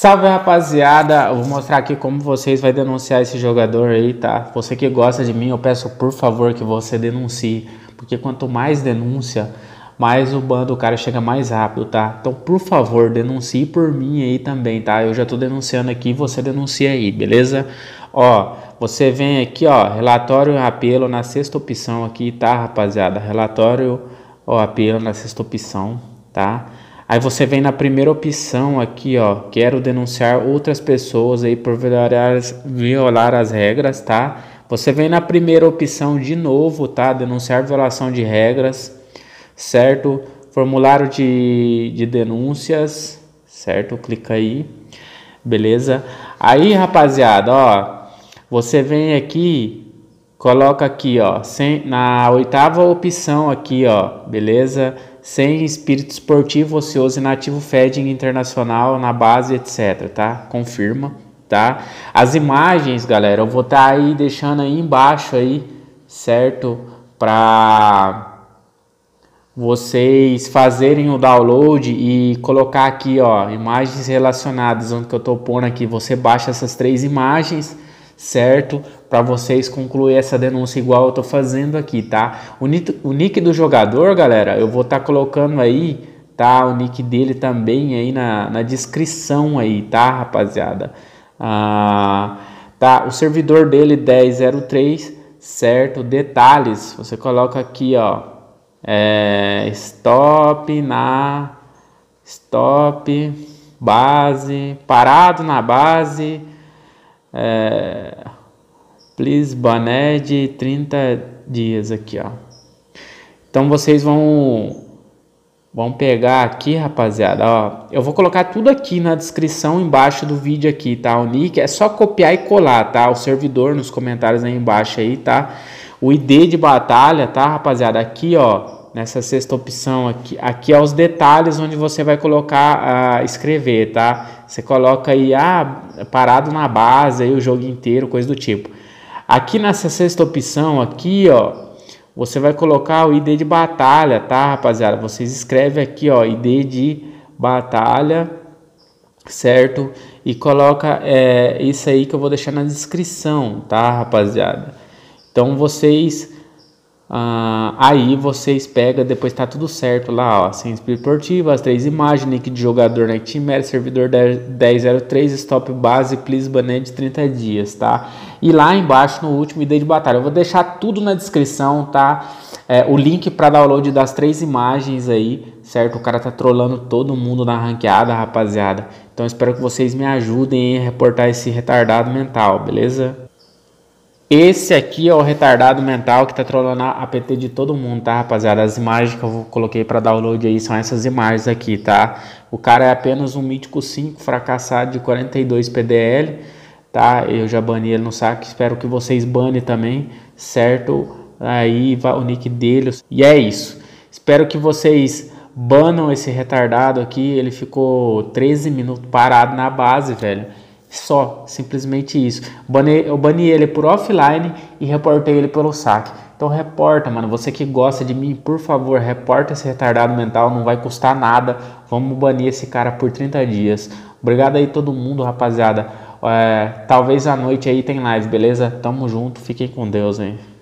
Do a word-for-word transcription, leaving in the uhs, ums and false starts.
Salve, rapaziada, eu vou mostrar aqui como vocês vão denunciar esse jogador aí, tá? Você que gosta de mim, eu peço por favor que você denuncie, porque quanto mais denúncia, mais o ban do cara chega mais rápido, tá? Então, por favor, denuncie por mim aí também, tá? Eu já tô denunciando aqui, você denuncia aí, beleza? Ó, você vem aqui, ó, relatório apelo na sexta opção aqui, tá, rapaziada? Relatório, ó, apelo na sexta opção, tá? Aí você vem na primeira opção aqui, ó, quero denunciar outras pessoas aí por violar, violar as regras, tá? Você vem na primeira opção de novo, tá? Denunciar violação de regras, certo? Formulário de, de denúncias, certo? Clica aí, beleza? Aí, rapaziada, ó, você vem aqui, coloca aqui, ó, sem, na oitava opção aqui, ó, beleza? Sem espírito esportivo, ocioso, inativo, feding internacional, na base, etc, tá? Confirma, tá? As imagens, galera, eu vou estar tá aí deixando aí embaixo aí, certo? Para vocês fazerem o download e colocar aqui, ó, imagens relacionadas, onde que eu tô pondo aqui, você baixa essas três imagens, certo? Para vocês concluir essa denúncia igual eu tô fazendo aqui, tá? O nick, o nick do jogador, galera, eu vou estar tá colocando aí, tá? O nick dele também aí na, na descrição aí, tá, rapaziada? Ah, tá, o servidor dele dez zero três, certo? Detalhes, você coloca aqui, ó, é, stop na stop base, parado na base, é, please bané de trinta dias aqui, ó. Então vocês vão vão pegar aqui, rapaziada, ó. Eu vou colocar tudo aqui na descrição embaixo do vídeo aqui, tá? O nick é só copiar e colar, tá? O servidor nos comentários aí embaixo aí, tá? O I D de batalha, tá, rapaziada? Aqui, ó, nessa sexta opção aqui, aqui é os detalhes onde você vai colocar, uh, escrever, tá? Você coloca aí, ah, parado na base, aí o jogo inteiro, coisa do tipo. Aqui nessa sexta opção aqui, ó, você vai colocar o I D de batalha, tá, rapaziada? Vocês escrevem aqui, ó, I D de batalha, certo? E coloca é, isso aí que eu vou deixar na descrição, tá, rapaziada? Então vocês... Ah, aí vocês pegam, depois tá tudo certo lá, ó, sem espírito esportivo, as três imagens, nick de jogador, nick team, servidor dez zero três, stop base, please bané de trinta dias, tá? E lá embaixo no último, I D de batalha, eu vou deixar tudo na descrição, tá? É, o link para download das três imagens aí, certo? O cara tá trollando todo mundo na ranqueada, rapaziada. Então espero que vocês me ajudem a reportar esse retardado mental, beleza? Esse aqui é o retardado mental que tá trolando a A P T de todo mundo, tá, rapaziada? As imagens que eu coloquei para download aí são essas imagens aqui, tá? O cara é apenas um mítico cinco fracassado de quarenta e dois P D L, tá? Eu já bani ele no saque, espero que vocês banem também, certo? Aí vai o nick dele. E é isso. Espero que vocês banam esse retardado aqui. Ele ficou treze minutos parado na base, velho. Só, simplesmente isso. Banei, eu bani ele por offline e reportei ele pelo saque. Então reporta, mano. Você que gosta de mim, por favor, reporta esse retardado mental. Não vai custar nada. Vamos banir esse cara por trinta dias. Obrigado aí todo mundo, rapaziada. É, talvez à noite aí tem live, beleza? Tamo junto. Fiquem com Deus, hein.